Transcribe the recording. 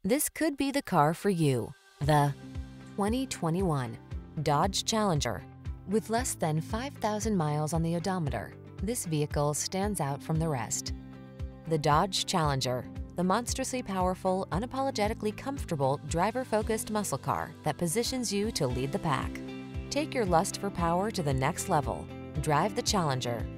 This could be the car for you. The 2021 Dodge Challenger. With less than 5,000 miles on the odometer, this vehicle stands out from the rest. The Dodge Challenger, the monstrously powerful, unapologetically comfortable, driver-focused muscle car that positions you to lead the pack. Take your lust for power to the next level. Drive the Challenger.